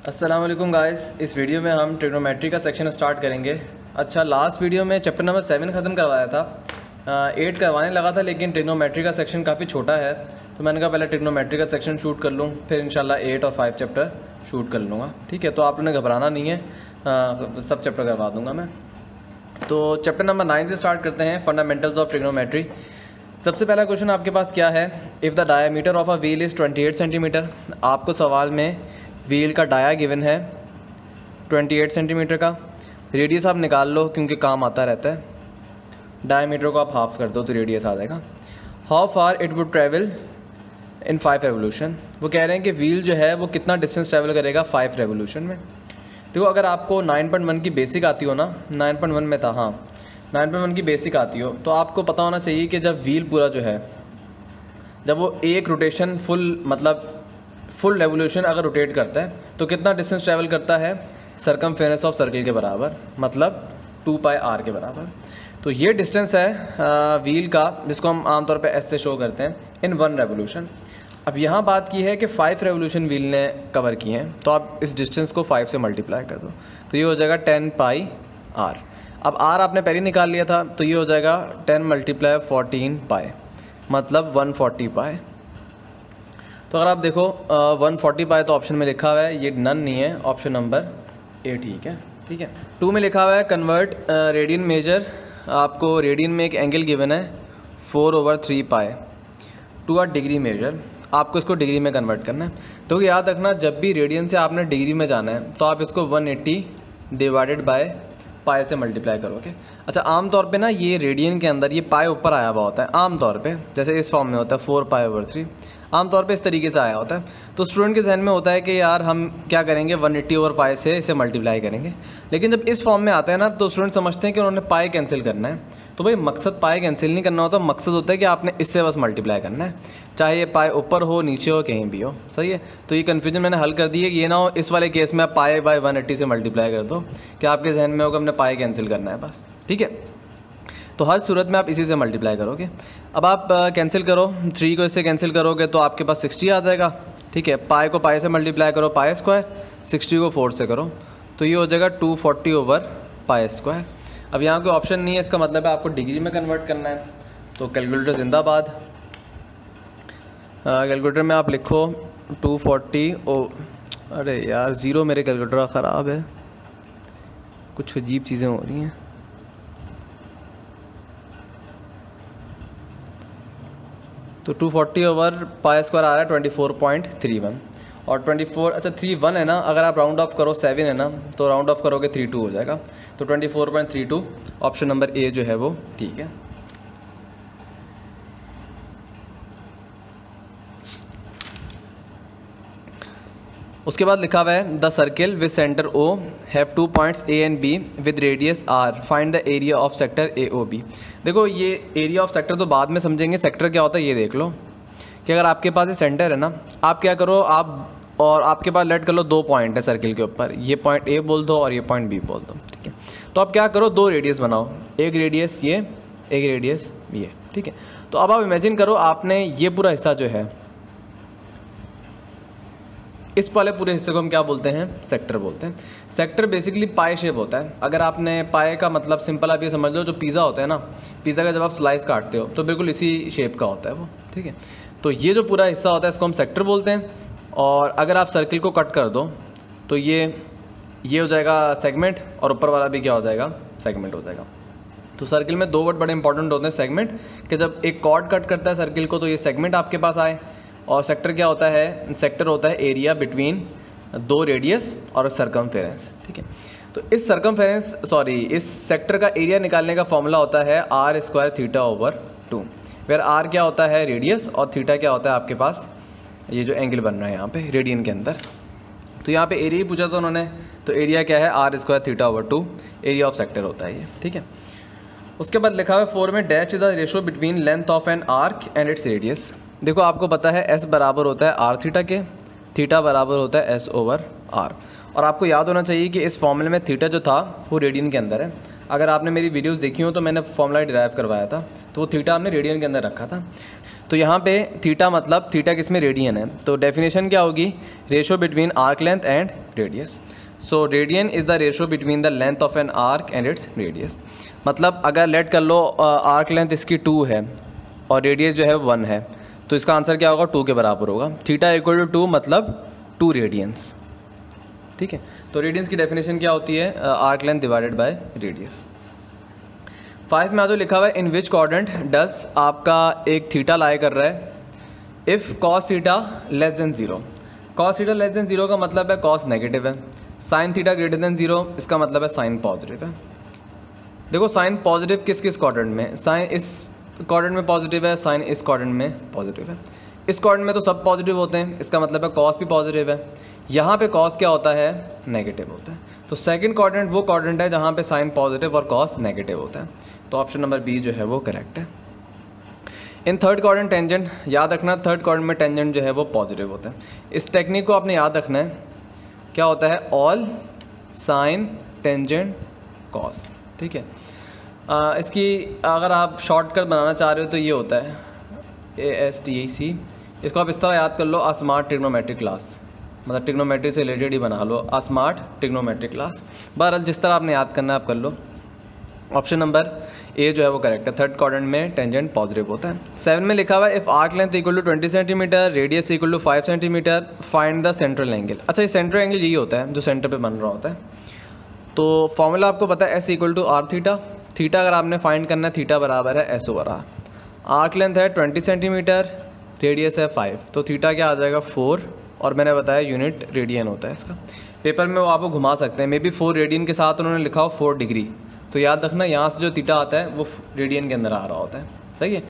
अस्सलाम वालेकुम गाइस। इस वीडियो में हम ट्रिग्नोमेट्री का सेक्शन स्टार्ट करेंगे। अच्छा, लास्ट वीडियो में चैप्टर नंबर 7 ख़त्म करवाया था, 8 करवाने लगा था, लेकिन ट्रिग्नोमेट्री का सेक्शन काफ़ी छोटा है तो मैंने कहा पहले ट्रिग्नोमेट्री का सेक्शन शूट कर लूँ, फिर इंशाल्लाह 8 और 5 चैप्टर शूट कर लूँगा। ठीक है, तो आप लोगों ने घबराना नहीं है, सब चैप्टर करवा दूँगा मैं। तो चैप्टर नंबर 9 से स्टार्ट करते हैं, फंडामेंटल्स ऑफ ट्रिग्नोमेट्री। सबसे पहला क्वेश्चन आपके पास क्या है, if the diameter of a wheel is 28 centimetre. आपको सवाल में व्हील का डाया गिवन है 28 सेंटीमीटर का, रेडियस आप निकाल लो क्योंकि काम आता रहता है। डायामीटर को आप हाफ कर दो तो रेडियस आ जाएगा। How far it would travel in 5 revolution. वो कह रहे हैं कि व्हील जो है वो कितना डिस्टेंस ट्रैवल करेगा 5 रेवोल्यूशन में। देखो, अगर आपको 9.1 की बेसिक आती हो ना, 9.1 में था, हाँ 9.1 की बेसिक आती हो तो आपको पता होना चाहिए कि जब व्हील पूरा जो है, जब वो एक रोटेशन फुल रेवोल्यूशन अगर रोटेट करता है तो कितना डिस्टेंस ट्रैवल करता है, सर्कमफेरेंस ऑफ सर्किल के बराबर, मतलब 2πr के बराबर। तो ये डिस्टेंस है व्हील का, जिसको हम आमतौर पे ऐसे शो करते हैं इन 1 रेवोल्यूशन। अब यहाँ बात की है कि 5 रेवोल्यूशन व्हील ने कवर किए हैं, तो आप इस डिस्टेंस को 5 से मल्टीप्लाई कर दो तो ये हो जाएगा 10πr। अब r आपने पहले निकाल लिया था तो ये हो जाएगा 10 × 14π, मतलब 140π। तो अगर आप देखो 140π तो ऑप्शन में लिखा हुआ है, ये नन नहीं है, ऑप्शन नंबर ए ठीक है। 2 में लिखा हुआ है कन्वर्ट रेडियन मेजर। आपको रेडियन में एक एंगल गिवन है 4/3π टू अ डिग्री मेजर। आपको इसको डिग्री में कन्वर्ट करना है। तो याद रखना, जब भी रेडियन से आपने डिग्री में जाना है तो आप इसको 180 डिवाइडेड बाय पाई से मल्टीप्लाई करोगे। अच्छा, आमतौर पे ना ये रेडियन के अंदर ये पाई ऊपर आया हुआ होता है आमतौर पे, जैसे इस फॉर्म में होता है 4π/3, आमतौर पे इस तरीके से आया होता है। तो स्टूडेंट के जहन में होता है कि यार हम क्या करेंगे 180/π से इसे मल्टीप्लाई करेंगे, लेकिन जब इस फॉर्म में आता है ना तो स्टूडेंट समझते हैं कि उन्होंने पाई कैंसिल करना है। तो भाई मकसद पाई कैंसिल नहीं करना होता, मकसद होता है कि आपने इससे बस मल्टीप्लाई करना है, चाहे ये पाई ऊपर हो नीचे हो कहीं भी हो। सही है, तो ये कन्फ्यूजन मैंने हल कर दी है कि ये ना हो इस वाले केस में आप पाई बाय 180 से मल्टीप्लाई कर दो कि आपके जहन में होगा हमने पाई कैंसिल करना है बस। ठीक है, तो हर सूरत में आप इसी से मल्टीप्लाई करोगे। अब आप कैंसिल करो, 3 को इससे कैंसिल करोगे तो आपके पास 60 आ जाएगा। ठीक है, पाई को पाई से मल्टीप्लाई करो π², 60 को 4 से करो तो ये हो जाएगा 240/π²। अब यहाँ कोई ऑप्शन नहीं है, इसका मतलब है आपको डिग्री में कन्वर्ट करना है। तो कैलकुलेटर जिंदाबाद, कैलकुलेटर में आप लिखो 240 अरे यार 0 मेरे कैलकुलेटर ख़राब है, कुछ अजीब चीज़ें हो रही हैं। तो 240/π² आ रहा है 24.31 और 24, अच्छा 31 है ना, अगर आप राउंड ऑफ करो 7 है ना तो राउंड ऑफ करोगे 32 हो जाएगा। तो 24.32 ऑप्शन नंबर ए जो है वो ठीक है। उसके बाद लिखा हुआ है the circle with centre O have 2 points A and B with radius R, find the area of sector AOB। देखो, ये एरिया ऑफ सेक्टर तो बाद में समझेंगे, सेक्टर क्या होता है ये देख लो कि अगर आपके पास ये सेंटर है ना, आप क्या करो, आपके पास लेट कर लो 2 पॉइंट है सर्किल के ऊपर, ये पॉइंट A बोल दो और ये पॉइंट B बोल दो। ठीक है, तो आप क्या करो, 2 रेडियस बनाओ, एक रेडियस ये, एक रेडियस ये। ठीक है, तो अब आप इमेजिन करो आपने ये पूरा हिस्सा जो है, इस वाले पूरे हिस्से को हम क्या बोलते हैं, सेक्टर बोलते हैं। सेक्टर बेसिकली पाई शेप होता है। अगर आपने पाई का मतलब सिंपल आप ये समझ लो, जो पिज़्ज़ा होता है ना, पिज़्ज़ा का जब आप स्लाइस काटते हो तो बिल्कुल इसी शेप का होता है वो। ठीक है, तो ये जो पूरा हिस्सा होता है इसको हम सेक्टर बोलते हैं। और अगर आप सर्किल को कट कर दो तो ये हो जाएगा सेगमेंट, और ऊपर वाला भी क्या हो जाएगा, सेगमेंट हो जाएगा। तो सर्किल में 2 वर्ड बड़े इंपॉर्टेंट होते हैं, सेगमेंट, कि जब एक कॉर्ड कट करता है सर्किल को तो ये सेगमेंट आपके पास आए, और सेक्टर क्या होता है, सेक्टर होता है एरिया बिटवीन 2 रेडियस और सर्कमफेरेंस। ठीक है, तो इस सेक्टर का एरिया निकालने का फॉर्मूला होता है r² θ/2, वेयर r क्या होता है रेडियस और थीटा क्या होता है आपके पास ये जो एंगल बन रहा है यहाँ पे रेडियन के अंदर। तो यहाँ पे एरिया ही पूछा था उन्होंने, तो एरिया क्या है r² θ/2, एरिया ऑफ सेक्टर होता है ये। ठीक है, उसके बाद लिखा हुआ है 4 में dash is the ratio between length of an arc and its radius. देखो, आपको पता है s बराबर होता है r θ के, थीटा बराबर होता है s/r, और आपको याद होना चाहिए कि इस फॉर्मूले में थीटा जो था वो रेडियन के अंदर है। अगर आपने मेरी वीडियोस देखी हो तो मैंने फॉर्मूला डिराइव करवाया था, तो वो थीटा हमने रेडियन के अंदर रखा था। तो यहाँ पे थीटा मतलब थीटा किस में रेडियन है, तो डेफिनेशन क्या होगी, ratio between arc length and radius. So radian is the ratio between the length of an arc and its radius. मतलब अगर लेट कर लो आर्क लेंथ इसकी 2 है और रेडियस जो है 1 है, तो इसका आंसर क्या होगा, 2 के बराबर होगा। थीटा इक्वल टू 2 मतलब 2 रेडियंस। ठीक है, तो रेडियंस की डेफिनेशन क्या होती है, arc length divided by radius. 5 में आज जो लिखा हुआ है, इन विच क्वाड्रेंट डस आपका एक थीटा लाई कर रहा है if cos theta less than 0। Cos theta less than 0 का मतलब है कॉस नेगेटिव है, साइन थीटा ग्रेटर देन 0 इसका मतलब है साइन पॉजिटिव है। देखो साइन पॉजिटिव किस किस क्वाड्रेंट में, साइन इस क्वाड्रेंट में पॉजिटिव है, साइन इस क्वाड्रेंट में पॉजिटिव है। इस क्वाड्रेंट में तो सब पॉजिटिव होते हैं, इसका मतलब है कॉस भी पॉजिटिव है। यहाँ पे कॉस क्या होता है, नेगेटिव होता है। तो सेकंड क्वाड्रेंट वो क्वाड्रेंट है जहाँ पे साइन पॉजिटिव और कॉस नेगेटिव होता है, तो ऑप्शन नंबर बी जो है वो करेक्ट है। इन थर्ड क्वाड्रेंट टेंजेंट, याद रखना थर्ड क्वाड्रेंट में टेंजेंट जो है वो पॉजिटिव होता है। इस टेक्निक को आपने याद रखना है, क्या होता है, ऑल साइन टेंजेंट कॉस। ठीक है, इसकी अगर आप शॉर्टकट बनाना चाह रहे हो तो ये होता है ASTAC। इसको आप इस तरह याद कर लो, आ स्मार्ट ट्रिग्नोमेट्रिक क्लास, मतलब ट्रिग्नोमेट्री से रिलेटेड ही बना लो, आ स्मार्ट ट्रिग्नोमेट्रिक क्लास। बहरहाल जिस तरह आपने याद करना है आप कर लो। ऑप्शन नंबर ए जो है वो करेक्ट है, थर्ड क्वाड्रेंट में टेंजेंट पॉजिटिव होता है। 7 में लिखा हुआ है if arc length equal to 20 centimetre, radius equal to 5 centimetre, find the central angle. अच्छा, ये सेंट्रल एंगल यही होता है जो सेंटर पे बन रहा होता है। तो फॉर्मूला आपको पता है, S equal to R theta. Theta अगर आपने फाइंड करना है, थीटा बराबर है S over R. Arc length है 20 सेंटीमीटर, रेडियस है 5, तो थीटा क्या आ जाएगा 4, और मैंने बताया यूनिट रेडियन होता है इसका। पेपर में वो आपको घुमा सकते हैं, मे बी 4 रेडियन के साथ उन्होंने लिखा हो 4 डिग्री, तो याद रखना यहाँ से जो थीटा आता है वो रेडियन के अंदर आ रहा होता है। सही है।